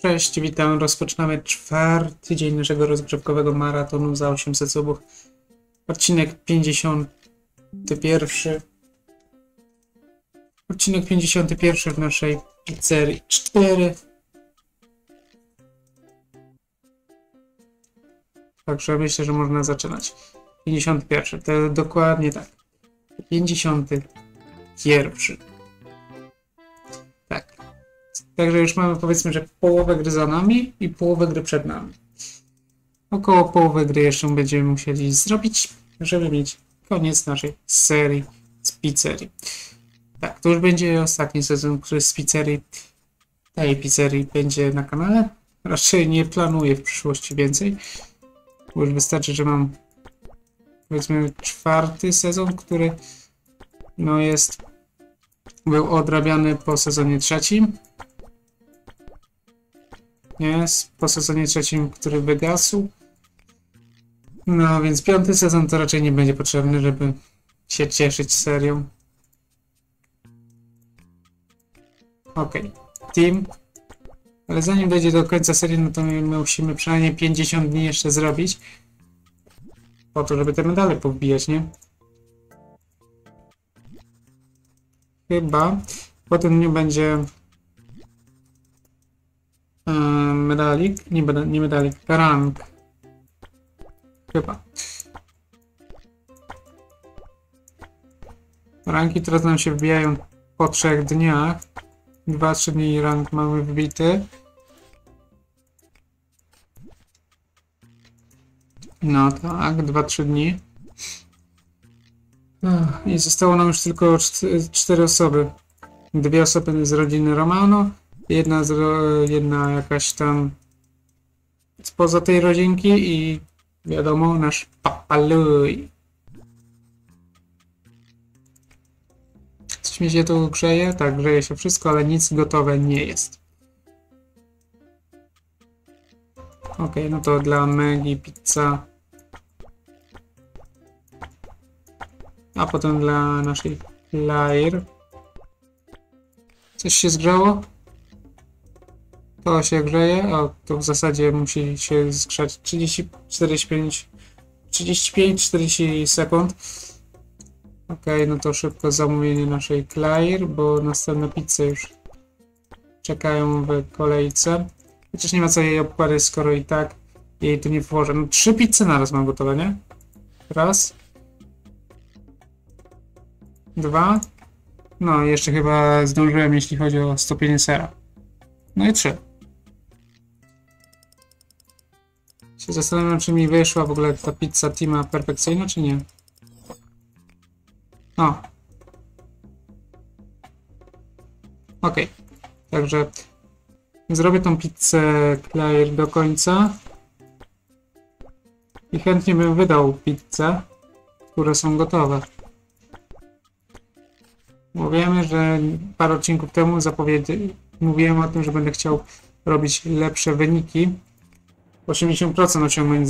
Cześć, witam. Rozpoczynamy czwarty dzień naszego rozgrzewkowego maratonu za 800 subów. Odcinek 51. Odcinek 51 w naszej serii 4. Także myślę, że można zaczynać. 51. To dokładnie tak. 51. Tak. Także już mamy, powiedzmy, że połowę gry za nami i połowę gry przed nami. Około połowy gry jeszcze będziemy musieli zrobić, żeby mieć koniec naszej serii z pizzerii. Tak, to już będzie ostatni sezon, który z pizzerii, tej pizzerii będzie na kanale. Raczej nie planuję w przyszłości więcej, bo już wystarczy, że mam, powiedzmy, czwarty sezon, który był odrabiany po sezonie trzecim. Po sezonie trzecim, który wygasł. No więc piąty sezon to raczej nie będzie potrzebny, żeby się cieszyć serią. Ok, team. Ale zanim dojdzie do końca serii, no to my musimy przynajmniej 50 dni jeszcze zrobić. Po to, żeby te medale powbijać, nie? Chyba. Potem nie będzie medalik, nie medalik, rank. Chyba. Ranki teraz nam się wbijają po 3 dniach. 2-3 dni rank mamy wbity. No tak, 2-3 dni. I zostało nam już tylko 4 osoby. 2 osoby z rodziny Romano, jedna jakaś tam spoza tej rodzinki i wiadomo, nasz Papaluj. Coś mi się tu grzeje? Tak, grzeje się wszystko, ale nic gotowe nie jest. Ok, no to dla Megi pizza. A potem dla naszej Claire. Coś się zgrzało? To się grzeje, a to w zasadzie musi się zgrzać 35-40 sekund. Ok, no to szybko zamówienie naszej Claire, bo następne pizze już czekają w kolejce. Chociaż nie ma co jej obkładać, skoro i tak jej tu nie włożę. No 3 pizze naraz mam gotowe, nie? Raz. 2. No, jeszcze chyba zdążyłem, jeśli chodzi o stopienie sera. No i 3. Się zastanawiam, czy mi wyszła w ogóle ta pizza Tima perfekcyjna, czy nie. O. Ok. Także zrobię tą pizzę Claire do końca. I chętnie bym wydał pizzę, które są gotowe. Bo wiemy, że parę odcinków temu mówiłem o tym, że będę chciał robić lepsze wyniki. 80% osiągnąć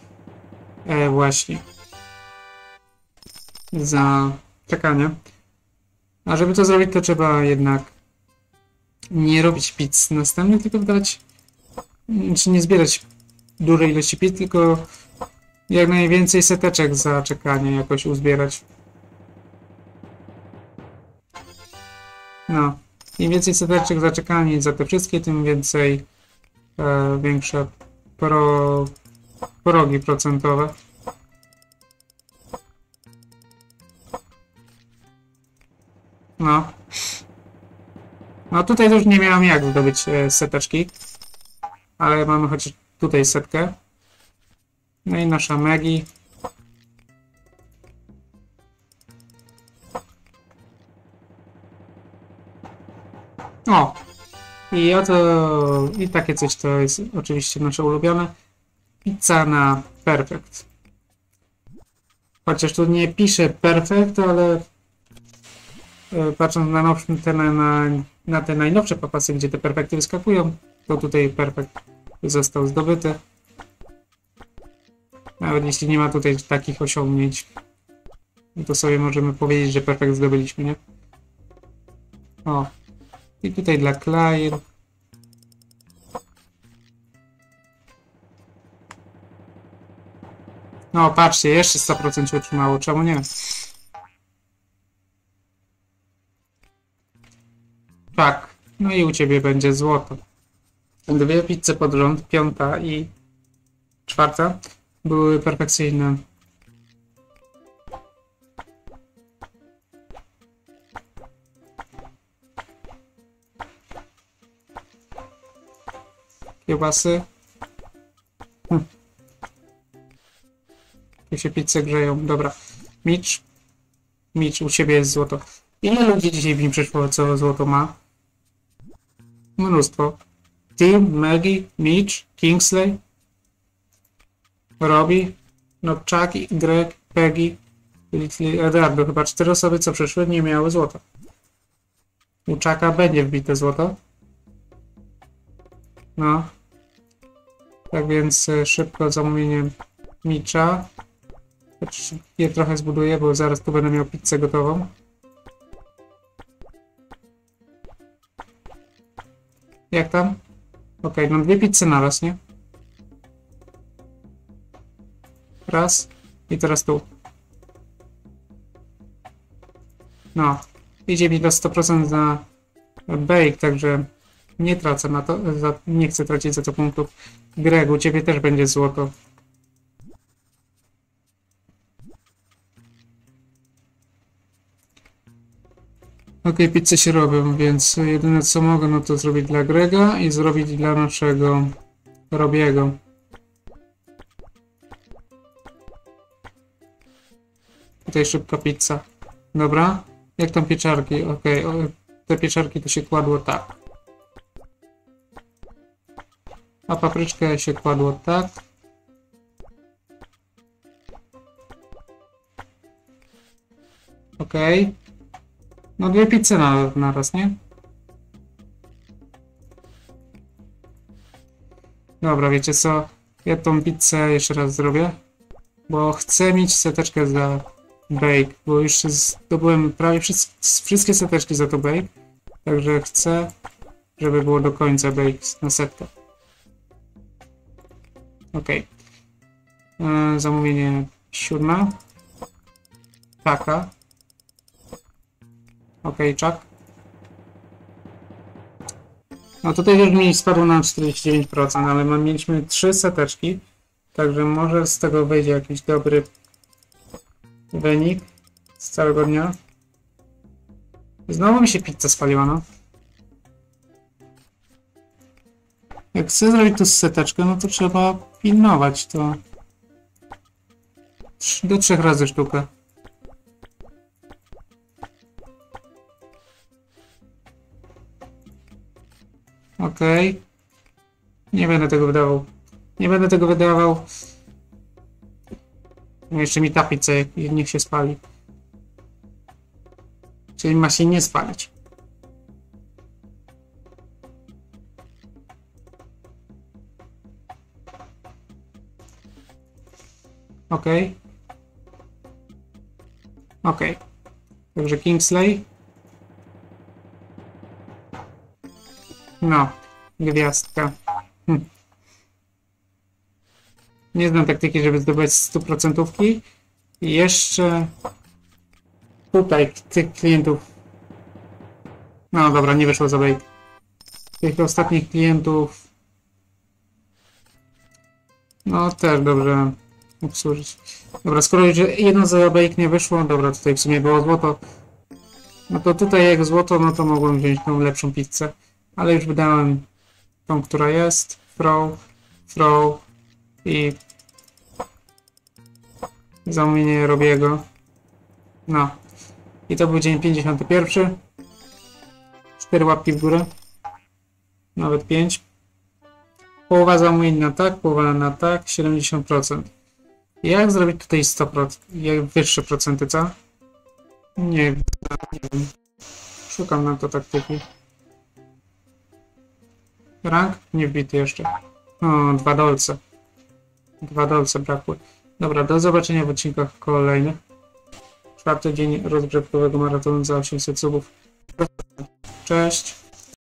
za czekanie. A żeby to zrobić, to trzeba jednak nie robić pizz następnych, tylko wydawać, czy nie zbierać dużej ilości pizz, tylko jak najwięcej seteczek za czekanie jakoś uzbierać. No, im więcej seteczek za czekanie za te wszystkie, tym więcej większe progi procentowe. No. No tutaj już nie miałem jak zdobyć seteczki, ale mamy chociaż tutaj setkę. No i nasza Megi. O! I takie coś to jest oczywiście nasze ulubione. Pizza na perfekt. Chociaż tu nie pisze perfekt, ale patrząc na te najnowsze papasy, gdzie te perfekty wyskakują, to tutaj perfekt został zdobyty. Nawet jeśli nie ma tutaj takich osiągnięć, to sobie możemy powiedzieć, że perfekt zdobyliśmy, nie? O. I tutaj dla Claire. No, patrzcie, jeszcze 100% się utrzymało. Czemu nie? Tak. No i u ciebie będzie złoto. Dwie pizze pod rząd, 5. i 4. były perfekcyjne. Kiełbasy. Tu się pizze grzeją. Dobra. Mitch, u ciebie jest złoto. Ile ludzi dzisiaj mi przyszło, co złoto ma? Mnóstwo. Tim, Maggie, Mitch, Kingsley, Robbie, no Chucky, Greg, Peggy, Eduardo. Chyba 4 osoby, co przyszły, nie miały złota. U Chucka będzie wbite złoto. No. Tak więc szybko zamówienie Mitcha. Je trochę zbuduję, bo zaraz tu będę miał pizzę gotową. Jak tam? Okej, no 2 pizze naraz, nie? Raz. I teraz tu. No. Idzie mi do 100% za bake, także nie tracę na to. Nie chcę tracić za to punktów. Greg, u ciebie też będzie złoto. Okej, pizze się robią, więc jedyne co mogę, no to zrobić dla Grega i zrobić dla naszego Robiego. Tutaj szybka pizza. Dobra. Jak tam pieczarki? Okej, te pieczarki to się kładło tak. A papryczkę się kładło tak. Okej. No 2 pizze na raz, nie? Dobra, wiecie co? Ja tą pizzę jeszcze raz zrobię. Bo chcę mieć seteczkę za bake, bo już zdobyłem prawie wszystkie seteczki za to bake. Także chcę, żeby było do końca bake na setkę. Okej. Zamówienie 7. Taka. Okej, Chuck. No tutaj już mi spadło na 49%, ale mieliśmy 3 seteczki. Także może z tego wyjdzie jakiś dobry wynik z całego dnia. Znowu mi się pizza spaliła, no. Jak chcę zrobić tu seteczkę, no to trzeba pilnować to. Do 3 razy sztukę. Okej. Nie będę tego wydawał. Nie będę tego wydawał. No jeszcze mi ta pizza, niech się spali. Czyli ma się nie spalić. Okej. Okej. Także Kingsley. No. Gwiazdka. Nie znam taktyki, żeby zdobyć 100%. I jeszcze tutaj tych klientów. No dobra, nie wyszło za bait. Tych ostatnich klientów. No też dobrze obsłużyć. Dobra, skoro już jedno za bait nie wyszło, dobra, tutaj w sumie było złoto. No to tutaj jak złoto, no to mogłem wziąć tą lepszą pizzę. Ale już wydałem tą, która jest. Throw i zamówienie Robiego. No. I to był dzień 51. 4 łapki w górę. Nawet 5. Połowa zamówień na tak, połowa na tak, 70%. Jak zrobić tutaj 100%? Jak wyższe procenty, co? Nie wiem. Szukam na to taktyki. Rank? Nie wbity jeszcze. O, 2 dolce. 2 dolce brakły. Dobra, do zobaczenia w odcinkach kolejnych. 4. dzień rozgrzewkowego maratonu za 800 subów. Cześć.